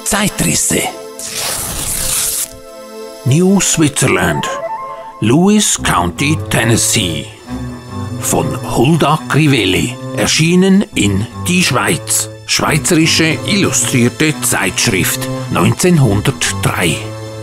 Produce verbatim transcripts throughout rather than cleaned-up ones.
Zeitrisse. New Switzerland, Lewis County, Tennessee. Von Hulda Crivelli, erschienen in Die Schweiz. Schweizerische illustrierte Zeitschrift, neunzehnhundertdrei.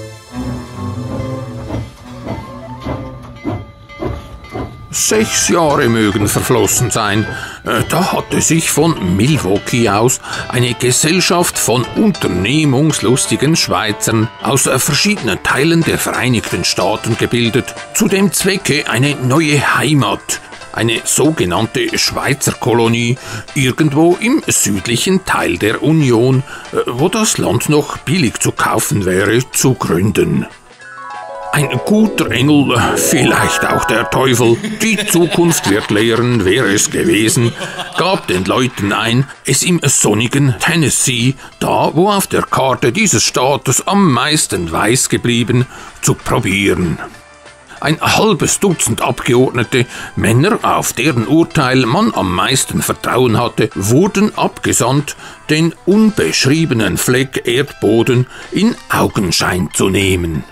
Sechs Jahre mögen verflossen sein. Da hatte sich von Milwaukee aus eine Gesellschaft von unternehmungslustigen Schweizern aus verschiedenen Teilen der Vereinigten Staaten gebildet, zu dem Zwecke eine neue Heimat, eine sogenannte Schweizer Kolonie, irgendwo im südlichen Teil der Union, wo das Land noch billig zu kaufen wäre, zu gründen. Ein guter Engel, vielleicht auch der Teufel, die Zukunft wird lehren, wer es gewesen, gab den Leuten ein, es im sonnigen Tennessee, da wo auf der Karte dieses Staates am meisten weiß geblieben, zu probieren. Ein halbes Dutzend Abgeordnete, Männer, auf deren Urteil man am meisten Vertrauen hatte, wurden abgesandt, den unbeschriebenen Fleck Erdboden in Augenschein zu nehmen.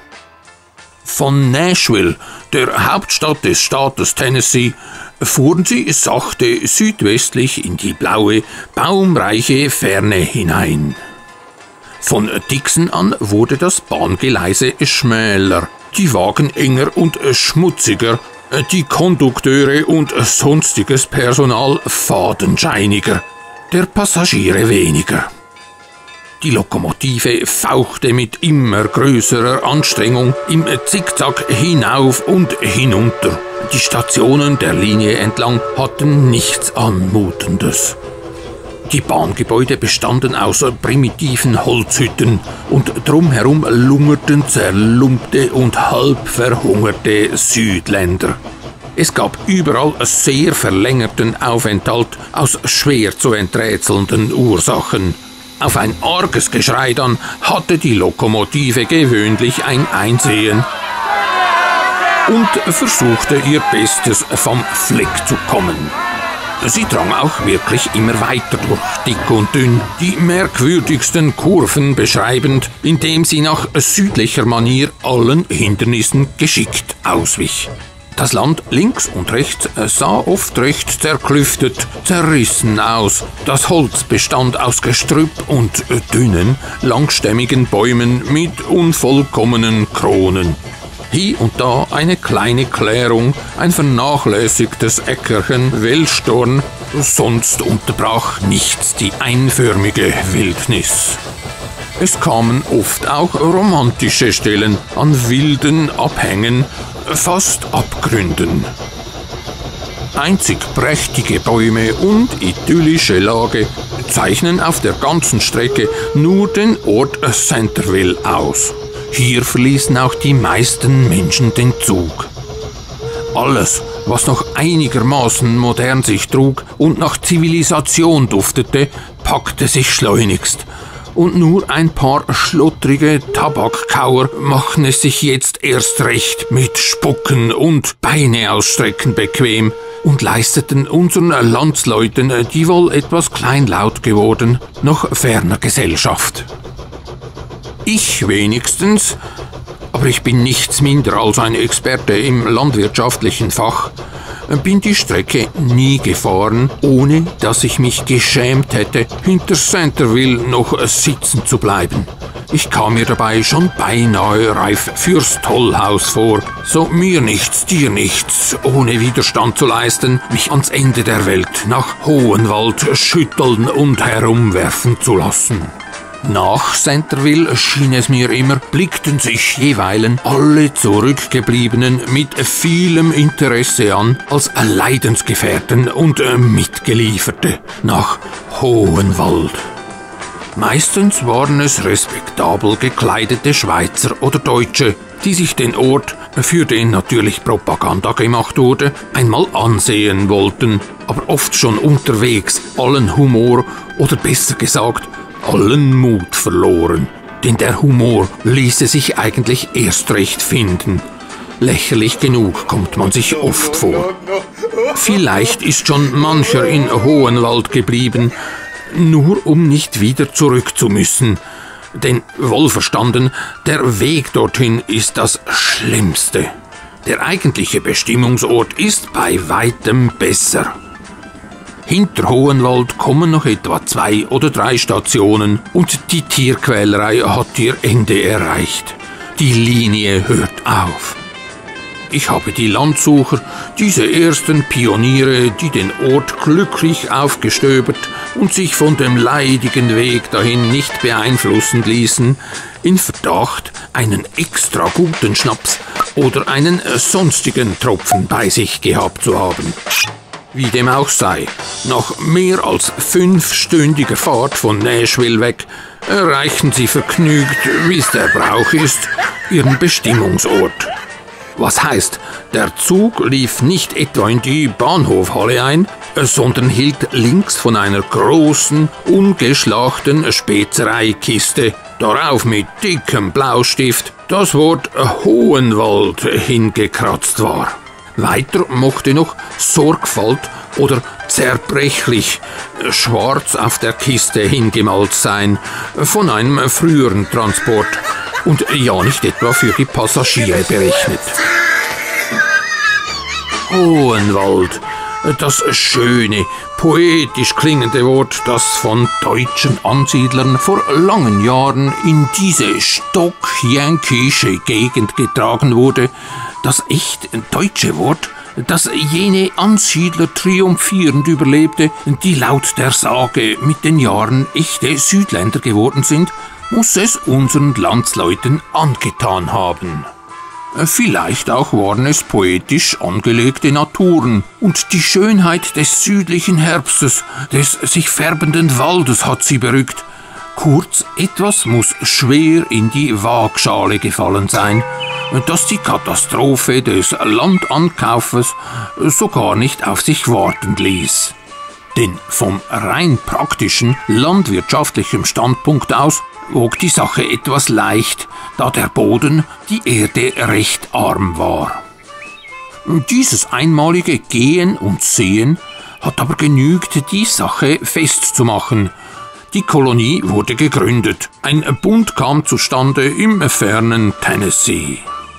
Von Nashville, der Hauptstadt des Staates Tennessee, fuhren sie sachte südwestlich in die blaue, baumreiche Ferne hinein. Von Dixon an wurde das Bahngeleise schmäler, die Wagen enger und schmutziger, die Kondukteure und sonstiges Personal fadenscheiniger, der Passagiere weniger. Die Lokomotive fauchte mit immer größerer Anstrengung im Zickzack hinauf und hinunter. Die Stationen der Linie entlang hatten nichts Anmutendes. Die Bahngebäude bestanden aus primitiven Holzhütten und drumherum lungerten zerlumpte und halb verhungerte Südländer. Es gab überall sehr verlängerten Aufenthalt aus schwer zu enträtselnden Ursachen. Auf ein arges Geschrei dann hatte die Lokomotive gewöhnlich ein Einsehen und versuchte ihr Bestes, vom Fleck zu kommen. Sie drang auch wirklich immer weiter durch dick und dünn, die merkwürdigsten Kurven beschreibend, indem sie nach südlicher Manier allen Hindernissen geschickt auswich. Das Land links und rechts sah oft recht zerklüftet, zerrissen aus. Das Holz bestand aus Gestrüpp und dünnen, langstämmigen Bäumen mit unvollkommenen Kronen. Hier und da eine kleine Klärung, ein vernachlässigtes Äckerchen, Wellstorn, sonst unterbrach nichts die einförmige Wildnis. Es kamen oft auch romantische Stellen an wilden Abhängen, fast Abgründen. Einzig prächtige Bäume und idyllische Lage zeichnen auf der ganzen Strecke nur den Ort Centerville aus. Hier verließen auch die meisten Menschen den Zug. Alles, was noch einigermaßen modern sich trug und nach Zivilisation duftete, packte sich schleunigst. Und nur ein paar schlottrige Tabakkauer machen es sich jetzt erst recht mit Spucken und Beine ausstrecken bequem und leisteten unseren Landsleuten, die wohl etwas kleinlaut geworden, noch ferner Gesellschaft. Ich wenigstens, aber ich bin nichts minder als ein Experte im landwirtschaftlichen Fach, bin die Strecke nie gefahren, ohne dass ich mich geschämt hätte, hinter Centerville noch sitzen zu bleiben. Ich kam mir dabei schon beinahe reif fürs Tollhaus vor, so mir nichts, dir nichts, ohne Widerstand zu leisten, mich ans Ende der Welt nach Hohenwald schütteln und herumwerfen zu lassen. Nach Centerville schien es mir immer, blickten sich jeweilen alle Zurückgebliebenen mit vielem Interesse an, als Leidensgefährten und Mitgelieferte nach Hohenwald. Meistens waren es respektabel gekleidete Schweizer oder Deutsche, die sich den Ort, für den natürlich Propaganda gemacht wurde, einmal ansehen wollten, aber oft schon unterwegs allen Humor oder besser gesagt allen Mut verloren, denn der Humor ließe sich eigentlich erst recht finden. Lächerlich genug kommt man sich oft vor. Vielleicht ist schon mancher in Hohenwald geblieben, nur um nicht wieder zurück zu müssen. Denn wohlverstanden, der Weg dorthin ist das Schlimmste. Der eigentliche Bestimmungsort ist bei weitem besser. Hinter Hohenwald kommen noch etwa zwei oder drei Stationen und die Tierquälerei hat ihr Ende erreicht. Die Linie hört auf. Ich habe die Landsucher, diese ersten Pioniere, die den Ort glücklich aufgestöbert und sich von dem leidigen Weg dahin nicht beeinflussen ließen, in Verdacht, einen extra guten Schnaps oder einen sonstigen Tropfen bei sich gehabt zu haben. Wie dem auch sei, nach mehr als fünfstündiger Fahrt von Nashville weg erreichen sie vergnügt, wie es der Brauch ist, ihren Bestimmungsort. Was heißt, der Zug lief nicht etwa in die Bahnhofhalle ein, sondern hielt links von einer großen, ungeschlachten Spezereikiste, darauf mit dickem Blaustift das Wort Hohenwald hingekratzt war. Weiter mochte noch Sorgfalt oder zerbrechlich schwarz auf der Kiste hingemalt sein, von einem früheren Transport und ja nicht etwa für die Passagiere berechnet. Hohenwald, das schöne, poetisch klingende Wort, das von deutschen Ansiedlern vor langen Jahren in diese stockjänkische Gegend getragen wurde, das echt deutsche Wort, das jene Ansiedler triumphierend überlebte, die laut der Sage mit den Jahren echte Südländer geworden sind, muss es unseren Landsleuten angetan haben. Vielleicht auch waren es poetisch angelegte Naturen und die Schönheit des südlichen Herbstes, des sich färbenden Waldes hat sie berückt. Kurz, etwas muss schwer in die Waagschale gefallen sein, dass die Katastrophe des Landankaufes sogar nicht auf sich warten ließ. Denn vom rein praktischen, landwirtschaftlichen Standpunkt aus wog die Sache etwas leicht, da der Boden, die Erde recht arm war. Dieses einmalige Gehen und Sehen hat aber genügt, die Sache festzumachen. Die Kolonie wurde gegründet, ein Bund kam zustande im fernen Tennessee.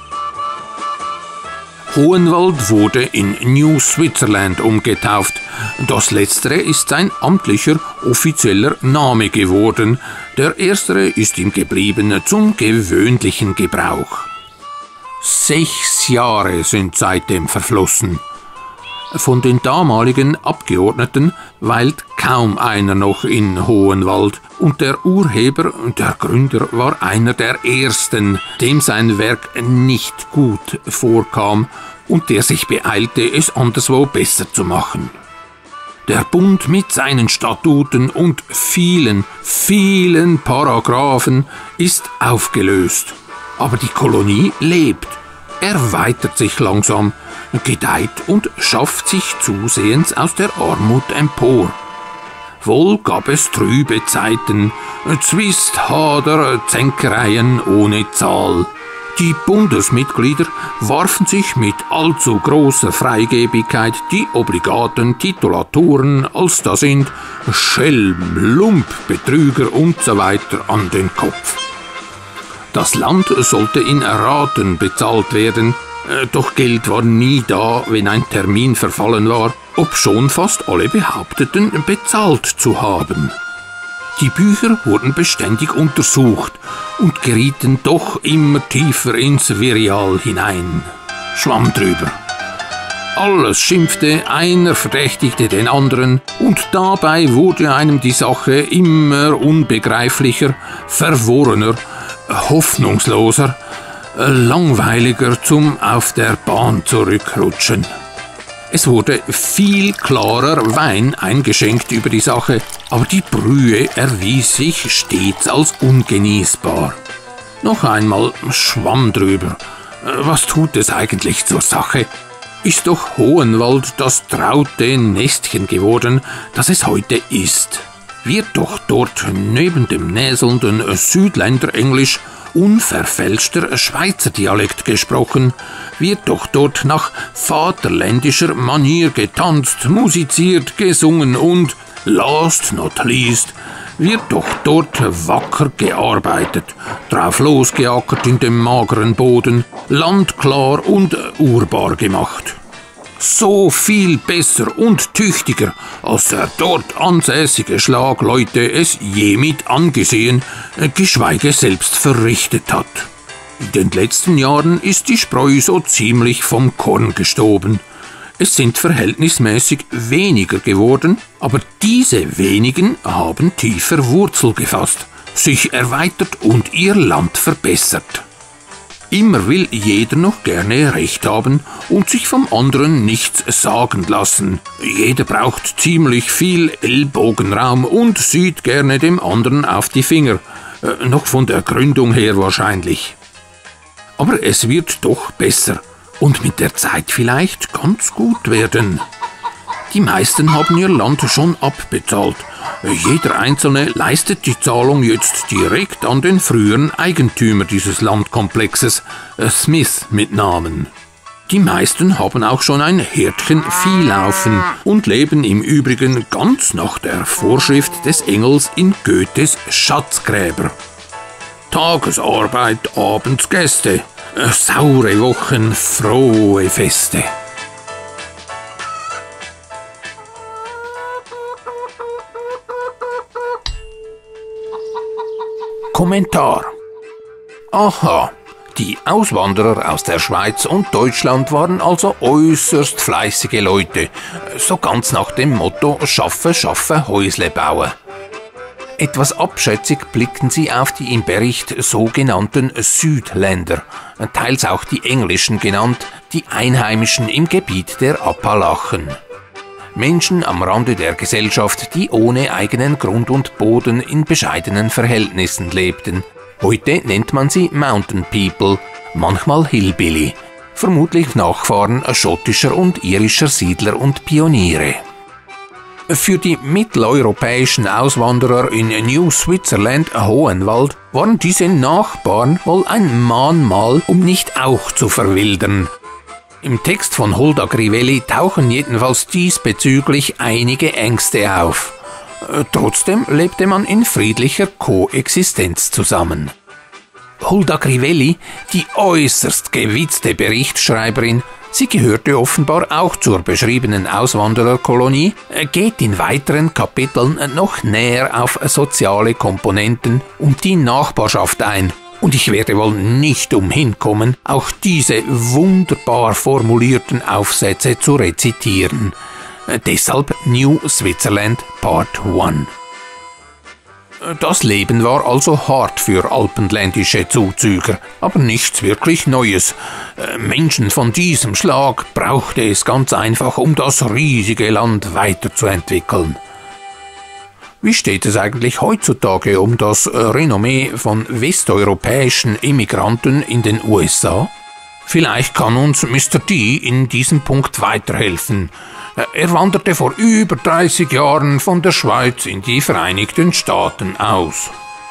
Hohenwald wurde in New Switzerland umgetauft. Das letztere ist sein amtlicher, offizieller Name geworden. Der erstere ist ihm geblieben zum gewöhnlichen Gebrauch. Sechs Jahre sind seitdem verflossen. Von den damaligen Abgeordneten weilt kaum einer noch in Hohenwald und der Urheber, der Gründer, war einer der ersten, dem sein Werk nicht gut vorkam und der sich beeilte, es anderswo besser zu machen. Der Bund mit seinen Statuten und vielen, vielen Paragraphen ist aufgelöst, aber die Kolonie lebt, erweitert sich langsam, gedeiht und schafft sich zusehends aus der Armut empor. Wohl gab es trübe Zeiten, Zwist, Hader, Zänkereien ohne Zahl. Die Bundesmitglieder warfen sich mit allzu großer Freigebigkeit die obligaten Titulaturen, als da sind Schelm, Lump, Betrüger usw. an den Kopf. Das Land sollte in Raten bezahlt werden, doch Geld war nie da, wenn ein Termin verfallen war, obschon fast alle behaupteten, bezahlt zu haben. Die Bücher wurden beständig untersucht und gerieten doch immer tiefer ins Vireal hinein. Schwamm drüber. Alles schimpfte, einer verdächtigte den anderen und dabei wurde einem die Sache immer unbegreiflicher, verworrener, hoffnungsloser, langweiliger zum auf der Bahn zurückrutschen. Es wurde viel klarer Wein eingeschenkt über die Sache, aber die Brühe erwies sich stets als ungenießbar. Noch einmal Schwamm drüber. Was tut es eigentlich zur Sache? Ist doch Hohenwald das traute Nestchen geworden, das es heute ist. Wird doch dort neben dem näselnden Südländerenglisch unverfälschter Schweizerdialekt gesprochen, wird doch dort nach vaterländischer Manier getanzt, musiziert, gesungen und Last not least wird doch dort wacker gearbeitet, drauf losgeackert in dem mageren Boden, landklar und urbar gemacht. So viel besser und tüchtiger, als der dort ansässige Schlagleute es je mit angesehen, geschweige selbst verrichtet hat. In den letzten Jahren ist die Spreu so ziemlich vom Korn gestoben. Es sind verhältnismäßig weniger geworden, aber diese wenigen haben tiefer Wurzel gefasst, sich erweitert und ihr Land verbessert. Immer will jeder noch gerne Recht haben und sich vom anderen nichts sagen lassen. Jeder braucht ziemlich viel Ellbogenraum und sieht gerne dem anderen auf die Finger. Äh, noch von der Gründung her wahrscheinlich. Aber es wird doch besser und mit der Zeit vielleicht ganz gut werden. Die meisten haben ihr Land schon abbezahlt. Jeder Einzelne leistet die Zahlung jetzt direkt an den früheren Eigentümer dieses Landkomplexes, Smith mit Namen. Die meisten haben auch schon ein Herdchen Vieh laufen und leben im Übrigen ganz nach der Vorschrift des Engels in Goethes Schatzgräber. Tagesarbeit, abends Gäste, saure Wochen, frohe Feste. Kommentar. Aha, die Auswanderer aus der Schweiz und Deutschland waren also äußerst fleißige Leute, so ganz nach dem Motto Schaffe, Schaffe, Häusle bauen. Etwas abschätzig blickten sie auf die im Bericht sogenannten Südländer, teils auch die englischen genannt, die Einheimischen im Gebiet der Appalachen. Menschen am Rande der Gesellschaft, die ohne eigenen Grund und Boden in bescheidenen Verhältnissen lebten. Heute nennt man sie Mountain People, manchmal Hillbilly, vermutlich Nachfahren schottischer und irischer Siedler und Pioniere. Für die mitteleuropäischen Auswanderer in New Switzerland, Hohenwald, waren diese Nachbarn wohl ein Mahnmal, um nicht auch zu verwildern. Im Text von Hulda Crivelli tauchen jedenfalls diesbezüglich einige Ängste auf. Trotzdem lebte man in friedlicher Koexistenz zusammen. Hulda Crivelli, die äußerst gewitzte Berichtsschreiberin, sie gehörte offenbar auch zur beschriebenen Auswandererkolonie, geht in weiteren Kapiteln noch näher auf soziale Komponenten und die Nachbarschaft ein. Und ich werde wohl nicht umhin kommen, auch diese wunderbar formulierten Aufsätze zu rezitieren. Deshalb New Switzerland Part eins. Das Leben war also hart für alpenländische Zuzüger, aber nichts wirklich Neues. Menschen von diesem Schlag brauchte es ganz einfach, um das riesige Land weiterzuentwickeln. Wie steht es eigentlich heutzutage um das Renommee von westeuropäischen Immigranten in den U S A? Vielleicht kann uns Mister D in diesem Punkt weiterhelfen. Er wanderte vor über dreißig Jahren von der Schweiz in die Vereinigten Staaten aus.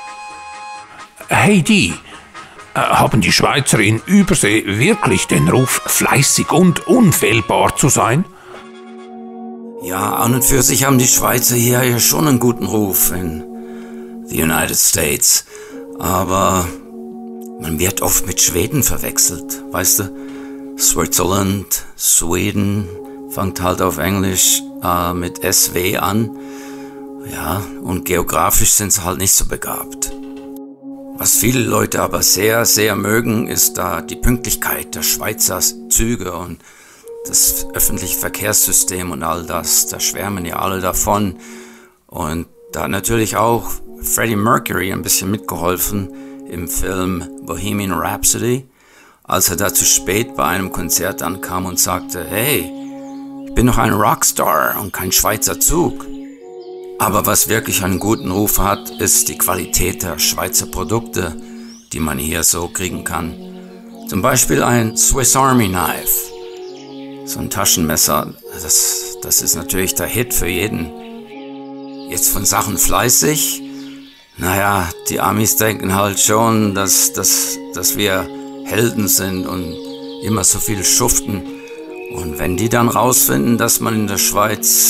Hey D, haben die Schweizer in Übersee wirklich den Ruf, fleißig und unfehlbar zu sein? Ja, an und für sich haben die Schweizer hier ja schon einen guten Ruf in the United States. Aber man wird oft mit Schweden verwechselt, weißt du? Switzerland, Sweden, fängt halt auf Englisch äh, mit S W an. Ja, und geografisch sind sie halt nicht so begabt. Was viele Leute aber sehr, sehr mögen, ist da die Pünktlichkeit der Schweizer Züge und das öffentliche Verkehrssystem und all das, da schwärmen ja alle davon. Und da hat natürlich auch Freddie Mercury ein bisschen mitgeholfen im Film Bohemian Rhapsody, als er da zu spät bei einem Konzert ankam und sagte, hey, ich bin noch ein Rockstar und kein Schweizer Zug. Aber was wirklich einen guten Ruf hat, ist die Qualität der Schweizer Produkte, die man hier so kriegen kann. Zum Beispiel ein Swiss Army Knife. So ein Taschenmesser, das, das ist natürlich der Hit für jeden. Jetzt von Sachen fleißig, naja, die Amis denken halt schon, dass, dass, dass wir Helden sind und immer so viel schuften. Und wenn die dann rausfinden, dass man in der Schweiz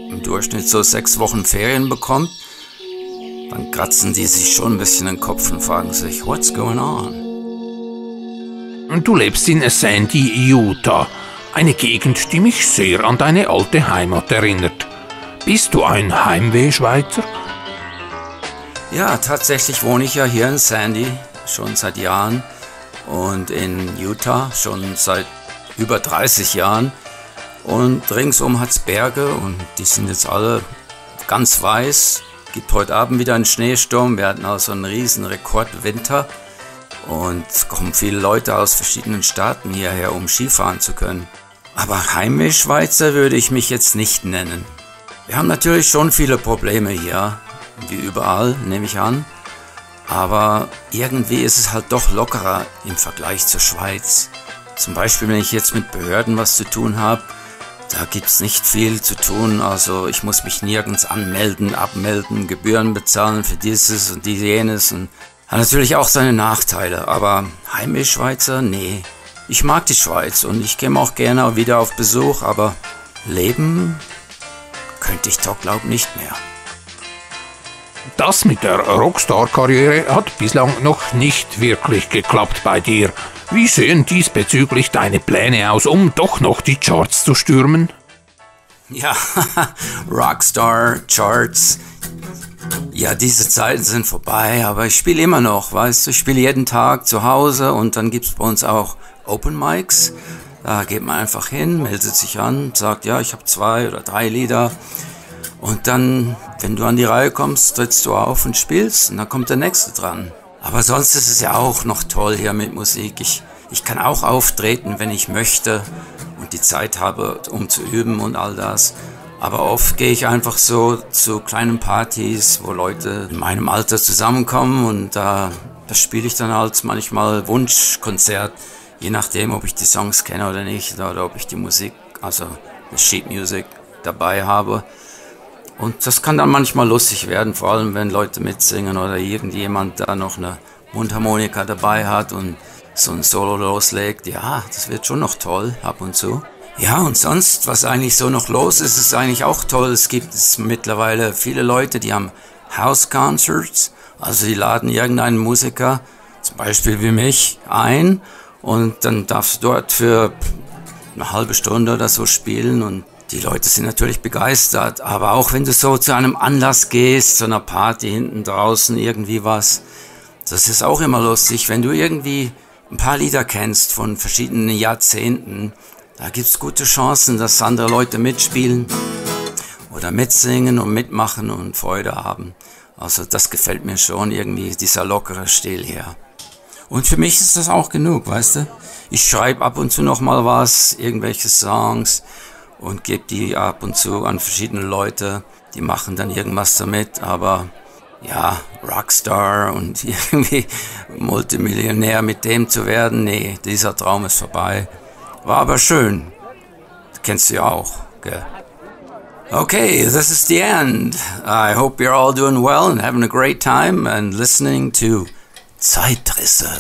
im Durchschnitt so sechs Wochen Ferien bekommt, dann kratzen die sich schon ein bisschen den Kopf und fragen sich, what's going on? Du lebst in Sandy, Utah, eine Gegend, die mich sehr an deine alte Heimat erinnert. Bist du ein Heimweh-Schweizer? Ja, tatsächlich wohne ich ja hier in Sandy schon seit Jahren und in Utah schon seit über dreißig Jahren. Und ringsum hat es Berge und die sind jetzt alle ganz weiß. Gibt heute Abend wieder einen Schneesturm. Wir hatten also einen riesen Rekordwinter. Und es kommen viele Leute aus verschiedenen Staaten hierher, um Skifahren zu können. Aber Heimweh-Schweizer würde ich mich jetzt nicht nennen. Wir haben natürlich schon viele Probleme hier, wie überall, nehme ich an. Aber irgendwie ist es halt doch lockerer im Vergleich zur Schweiz. Zum Beispiel, wenn ich jetzt mit Behörden was zu tun habe, da gibt es nicht viel zu tun. Also ich muss mich nirgends anmelden, abmelden, Gebühren bezahlen für dieses und jenes. Und hat natürlich auch seine Nachteile, aber Heimweh-Schweizer, nee. Ich mag die Schweiz und ich käme auch gerne wieder auf Besuch, aber leben könnte ich doch, glaub nicht mehr. Das mit der Rockstar-Karriere hat bislang noch nicht wirklich geklappt bei dir. Wie sehen diesbezüglich deine Pläne aus, um doch noch die Charts zu stürmen? Ja, Rockstar, Charts. Ja, diese Zeiten sind vorbei, aber ich spiele immer noch, weißt du, ich spiele jeden Tag zu Hause und dann gibt's bei uns auch Open Mics. Da geht man einfach hin, meldet sich an, sagt, ja, ich habe zwei oder drei Lieder. Und dann, wenn du an die Reihe kommst, trittst du auf und spielst und dann kommt der Nächste dran. Aber sonst ist es ja auch noch toll hier mit Musik. Ich, ich kann auch auftreten, wenn ich möchte und die Zeit habe, um zu üben und all das. Aber oft gehe ich einfach so zu kleinen Partys, wo Leute in meinem Alter zusammenkommen und da, da spiele ich dann halt manchmal Wunschkonzert, je nachdem, ob ich die Songs kenne oder nicht oder ob ich die Musik, also die Sheet Music dabei habe. Und das kann dann manchmal lustig werden, vor allem wenn Leute mitsingen oder irgendjemand da noch eine Mundharmonika dabei hat und so ein Solo loslegt. Ja, das wird schon noch toll ab und zu. Ja, und sonst, was eigentlich so noch los ist, ist eigentlich auch toll. Es gibt es mittlerweile viele Leute, die haben House Concerts, also die laden irgendeinen Musiker, zum Beispiel wie mich, ein und dann darfst du dort für eine halbe Stunde oder so spielen und die Leute sind natürlich begeistert, aber auch wenn du so zu einem Anlass gehst, zu einer Party hinten draußen, irgendwie was, das ist auch immer lustig, wenn du irgendwie ein paar Lieder kennst von verschiedenen Jahrzehnten, da gibt's gute Chancen, dass andere Leute mitspielen oder mitsingen und mitmachen und Freude haben. Also das gefällt mir schon, irgendwie dieser lockere Stil hier. Und für mich ist das auch genug, weißt du? Ich schreibe ab und zu noch mal was, irgendwelche Songs, und gebe die ab und zu an verschiedene Leute, die machen dann irgendwas damit, aber ja, Rockstar und irgendwie Multimillionär mit dem zu werden, nee, dieser Traum ist vorbei. War aber schön, das kennst du ja auch, gell? Okay, this is the end. I hope you're all doing well and having a great time and listening to Zeitrisse.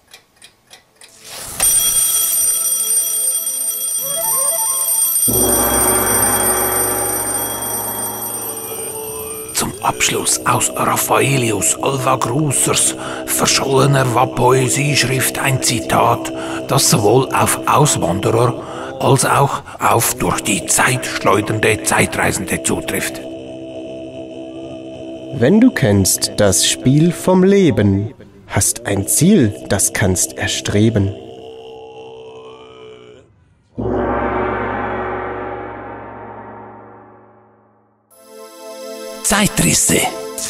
Zum Abschluss aus Raffaelius Alva Grusers verschollener Poesieschrift ein Zitat, das sowohl auf Auswanderer als auch auf durch die Zeit schleudernde Zeitreisende zutrifft. Wenn du kennst das Spiel vom Leben, hast ein Ziel, das kannst erstreben. Zeitrisse.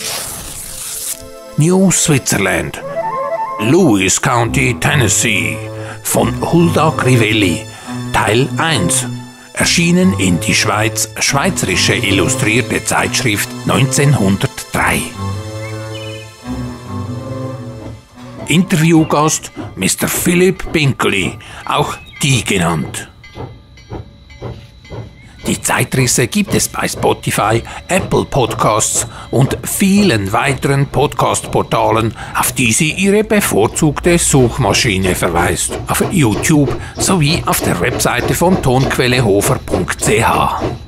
New Switzerland, Lewis County, Tennessee, von Hulda Crivelli, Teil eins. Erschienen in die Schweiz, Schweizerische Illustrierte Zeitschrift neunzehnhundertdrei. Interviewgast Mister Philipp Binkley, auch Die genannt. Die Zeitrisse gibt es bei Spotify, Apple Podcasts und vielen weiteren Podcast-Portalen, auf die sie ihre bevorzugte Suchmaschine verweist, auf YouTube sowie auf der Webseite von tonquellehofer punkt c h.